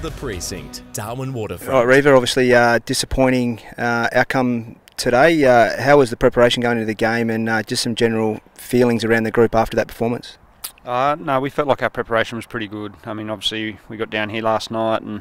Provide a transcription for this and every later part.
The Precinct, Darwin Waterfront. Right, Reva, obviously disappointing outcome today. How was the preparation going into the game, and just some general feelings around the group after that performance? No, we felt like our preparation was pretty good. I mean, obviously we got down here last night and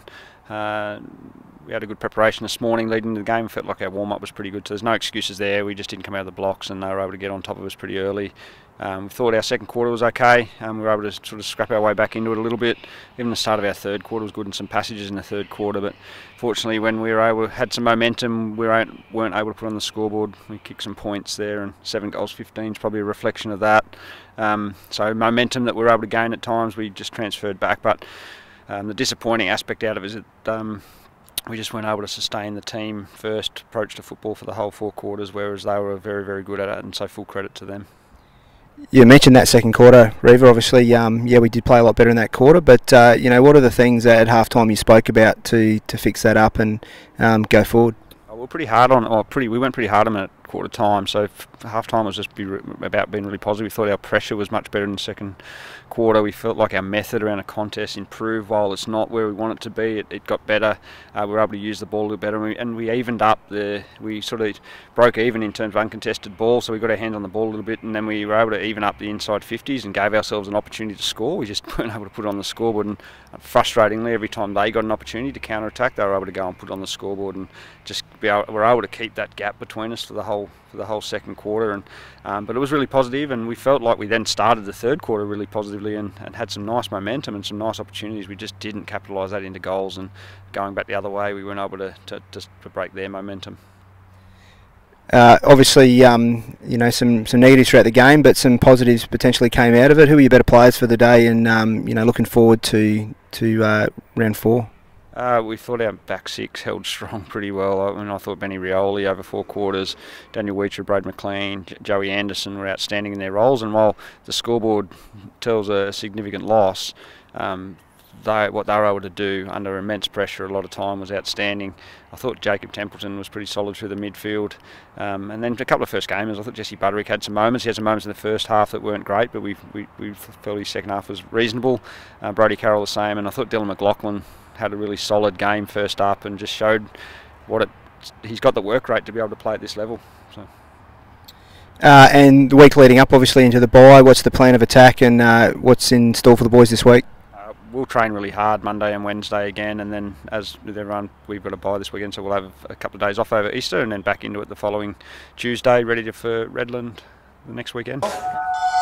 we had a good preparation this morning leading into the game. We felt like our warm-up was pretty good, so there's no excuses there. We just didn't come out of the blocks and they were able to get on top of us pretty early. We thought our second quarter was okay. We were able to sort of scrap our way back into it a little bit. Even the start of our third quarter was good in some passages in the third quarter, but fortunately when we had some momentum, we weren't able to put on the scoreboard. We kicked some points there, and 7 goals 15 is probably a reflection of that. So momentum that we were able to gain at times, we just transferred back, but the disappointing aspect out of it is that we just weren't able to sustain the team first approach to football for the whole 4 quarters, whereas they were very, very good at it, and so full credit to them. You mentioned that second quarter, Reva. Obviously, yeah, we did play a lot better in that quarter, but you know, what are the things that at half-time you spoke about to fix that up and go forward? We went pretty hard on it at quarter time, so half time was just about being really positive. We thought our pressure was much better in the second quarter. We felt like our method around a contest improved. While it's not where we want it to be, it got better. We were able to use the ball a little better, and we evened up. We sort of broke even in terms of uncontested ball, so we got our hands on the ball a little bit, and then we were able to even up the inside 50s and gave ourselves an opportunity to score. We just weren't able to put it on the scoreboard, and frustratingly, every time they got an opportunity to counter-attack, they were able to go and put it on the scoreboard, and just were able to keep that gap between us for the whole second quarter. And but it was really positive, and we felt like we then started the third quarter really positively and had some nice momentum and some nice opportunities. We just didn't capitalise that into goals, and going back the other way, we weren't able to break their momentum. Obviously, you know, some negatives throughout the game, but some positives potentially came out of it. Who were your better players for the day, and you know, looking forward to round 4? We thought our back 6 held strong pretty well. I mean, I thought Benny Rioli over 4 quarters, Daniel Weecher, Brad McLean, Joey Anderson were outstanding in their roles, and while the scoreboard tells a significant loss, what they were able to do under immense pressure a lot of time was outstanding. I thought Jacob Templeton was pretty solid through the midfield, and then a couple of first gamers. I thought Jesse Butterick had some moments. He had some moments in the first half that weren't great, but we felt his second half was reasonable. Brody Carroll the same, and I thought Dylan McLaughlin had a really solid game first up and just showed he's got the work rate to be able to play at this level. So. And the week leading up, obviously, into the bye, what's the plan of attack, and what's in store for the boys this week? We'll train really hard Monday and Wednesday again, and then as with everyone, we've got a bye this weekend, so we'll have a couple of days off over Easter and then back into it the following Tuesday, ready for Redland the next weekend.